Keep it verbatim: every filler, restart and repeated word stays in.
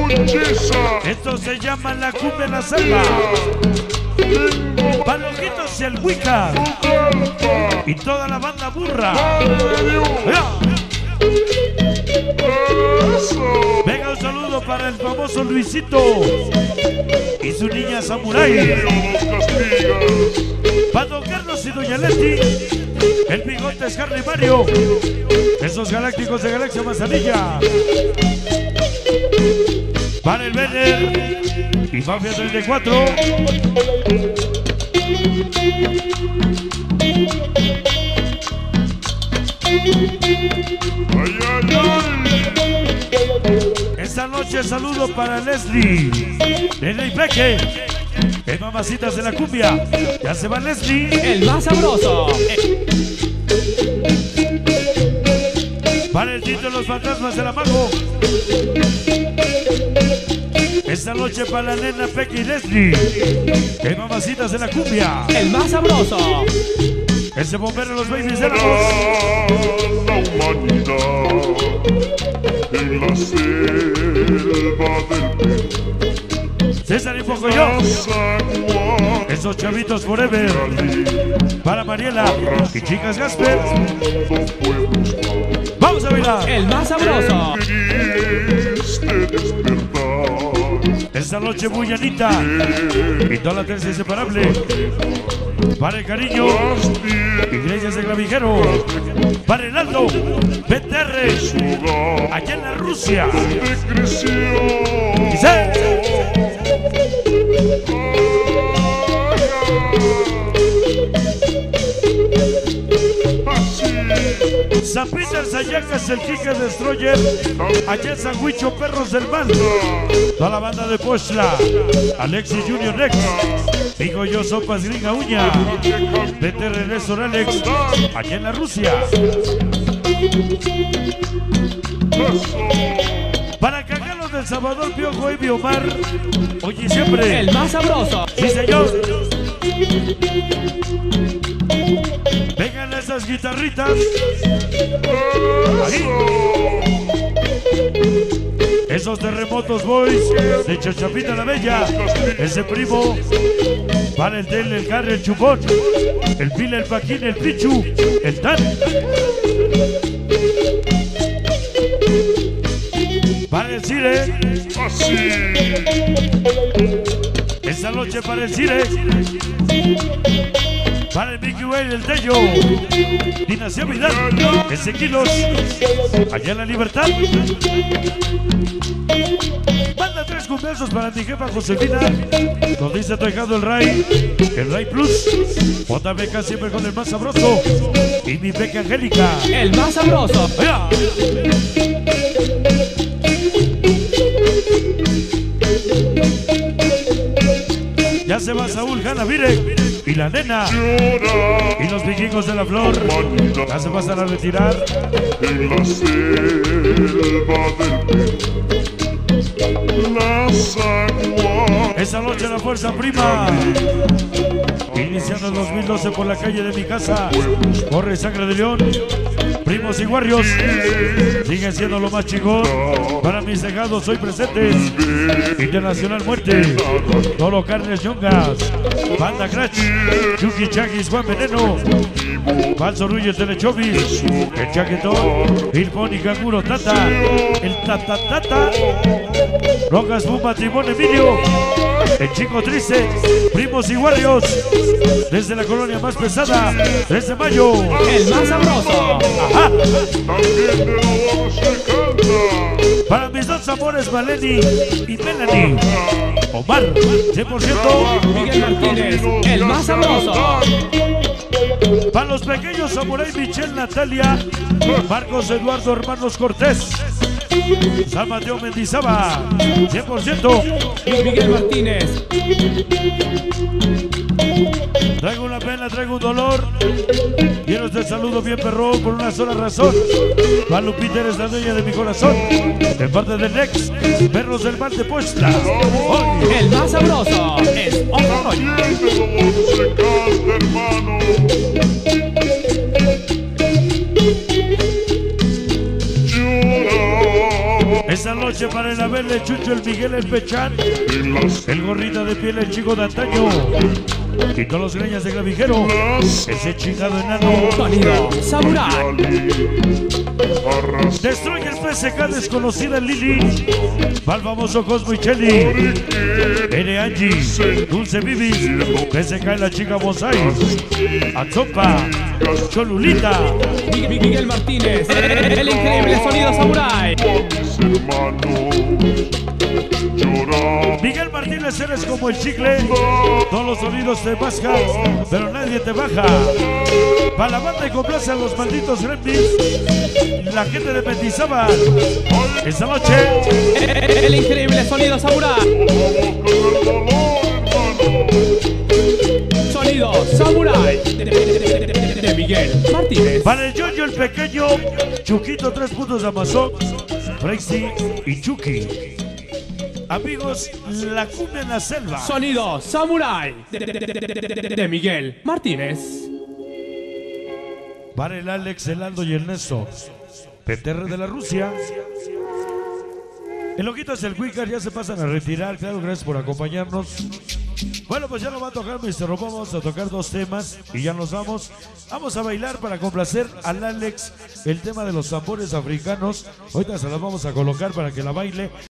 Esto se llama la cumbia en la selva. Palojitos y el Wicca y toda la banda burra. Venga, un saludo para el famoso Luisito y su niña Samurai. Para Don Carlos y Doña Leti, el Bigotes, Harley Mario, esos galácticos de Galaxia Manzanilla. Para el Vener y Mafia treinta y cuatro. Esta noche saludo para Leslie, Nene y Peque, el mamacitas de la cumbia. Ya se va Leslie, el más sabroso. Para el Tito de los Fantasmas del Amago. Esta noche para la nena Peque y Leslie, el mamacitas de la cumbia. El más sabroso. Ese bombero de los babies de la voz. La humanidad en la selva del Perú. César y Pocoyo, esos chavitos forever. Para Mariela y Chicas Gasper. Vamos a bailar. El más sabroso. Esta noche muy llanita y toda la tercera inseparable. Para el Cariño, Iglesias de Clavijero. Para el Aldo, B T R, allá en la Rusia. Y se... San Peter Sayacas, el Kika Destroyer, allá en San Huicho, Perros del Mal. Toda la banda de Pochla, Alexis Junior Rex, digo yo, Sopas Gringa Uña, B T R Néstor Alex, allá en la Rusia. Para Cagalos del Salvador, Piojo y Biomar, hoy y siempre. El más sabroso. Sí, señor. Vengan esas guitarritas. Ahí. Esos terremotos boys de Chachapita la Bella. Ese primo. Para el Tel, el Carre, el Chupón, el Pila, el Paquín, el Pichu, el Tan. Para el Cire. Esta noche para el Cire. Para el Mickey Way, el Tello, Dinastía Vidal, ese Kilos, allá en la Libertad. Manda tres cumbeazos para mi jefa Josefina, nos dice Tejado el Ray, el Ray Plus, J B K siempre con el más sabroso, y mi Beca Angélica, el más sabroso. ¡Vaya! Ya se va Saúl Hanavire y la nena y los vikingos de la flor. Ya se pasan a retirar. En la selva del Perú. La San Juan. Esa noche la fuerza prima. Iniciando el dos mil doce por la calle de mi casa. Corre Sangre de León. Primos y Guarrios siguen siendo lo más chingón. Para mis cegados soy presente. Internacional Muerte, Toro Carnes Yongas, Banda Crash, Chucky Chagis, Juan Veneno, Falso Rullo Telechovis, el Chaquetón, Ilpón y Canguro Tata, el Tata Tata, Rojas Pumba Tribón Emilio, el Chico Triste, Primos y Guarrios, desde la colonia más pesada, tres de mayo, el más sabroso. Ajá. También de la voz se canta. Para mis dos amores, Maleni y Melanie, Omar, cien por ciento. Miguel Martínez, el más sabroso. Para los pequeños Samurai, Michelle, Natalia, Marcos Eduardo, hermanos Cortés, San Mateo Mendizábal, cien por ciento. Y Miguel Martínez. Traigo una pena, traigo un dolor. Quiero este saludo bien perrón por una sola razón. Para Lupita, eres la dueña de mi corazón. De parte del Nex, Perros del Mar de Pochla. Hoy. El más sabroso es otro rollo. También de la voz se canta, hermano. Esta noche para el Abel, el Chucho, el Miguel, el Pechán, el Gorrita de piel, el Chico de antaño y todos los greñas de clavijero, ese chingado enano. Sonido Samurai. Destruye el P S K desconocida Lili, va el famoso Cosmo y Chelly, N Angie, Dulce Bibis, P S K y la chica Bonsai, Atsopa, Cholulita, Miguel Martínez, el increíble Sonido Samurai. Miguel Martínez, eres como el chicle, todos los sonidos te bajan, pero nadie te baja. Para la banda y complace a los malditos gremlins, la gente de Mendizábal, esta noche. El increíble Sonido Samurai. Sonido Samurai de, de, de, de, de Miguel Martínez. Para el Yoyo, el pequeño, Chuquito, tres puntos de Amazon, Frexy y Chucky. Amigos, la cumbia en la selva. Sonido Samurai de, de, de, de, de, de Miguel Martínez. Para el Alex, el Aldo y el Ernesto, P T R de la Rusia. El Loquitas, el Quicker, ya se pasan a retirar. Claro, gracias por acompañarnos. Bueno, pues ya lo va a tocar mister Robo. Vamos a tocar dos temas y ya nos vamos. Vamos a bailar para complacer al Alex el tema de los tambores africanos. Ahorita se las vamos a colocar para que la baile.